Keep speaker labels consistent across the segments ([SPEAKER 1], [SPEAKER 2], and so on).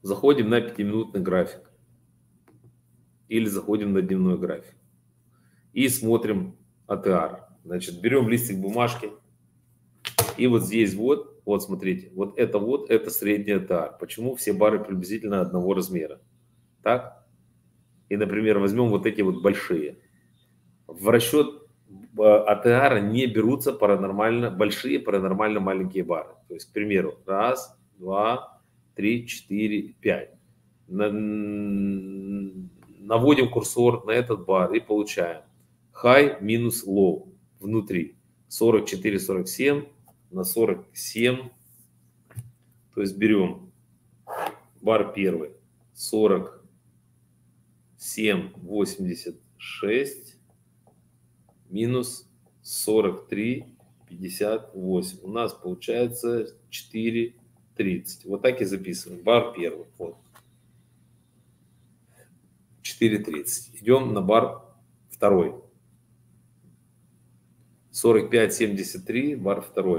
[SPEAKER 1] Заходим на 5-минутный график. Или заходим на дневной график. И смотрим ATR. Значит, берем листик бумажки. И вот здесь вот смотрите, вот это средний ATR. Почему все бары приблизительно одного размера? Так? И, например, возьмем вот эти вот большие. В расчет ATR не берутся большие паранормально маленькие бары. То есть, к примеру, 1, 2, 3, 4, 5. Наводим курсор на этот бар и получаем high минус low внутри. 44-47 на 47. То есть берем бар первый 47-86 минус 43-58. У нас получается 4-30. Вот так и записываем. Бар первый. Вот. 4.30. Идем на бар второй. 45.73, бар второй.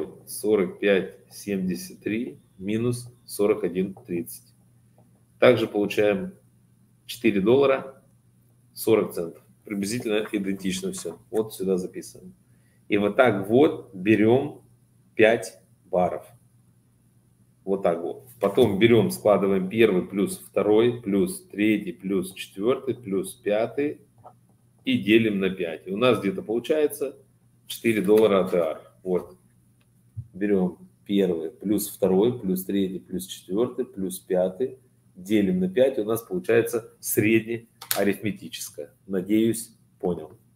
[SPEAKER 1] 45.73 минус 41.30. Также получаем $4 40 центов. Приблизительно идентично все. Вот сюда записываем. И вот так вот берем 5 баров. Вот так вот. Потом берем, складываем первый плюс второй, плюс третий, плюс четвертый, плюс пятый и делим на 5. И у нас где-то получается $4 ATR. Вот. Берем первый плюс второй, плюс третий, плюс четвертый, плюс пятый. Делим на 5. И у нас получается среднее арифметическое. Надеюсь, понял.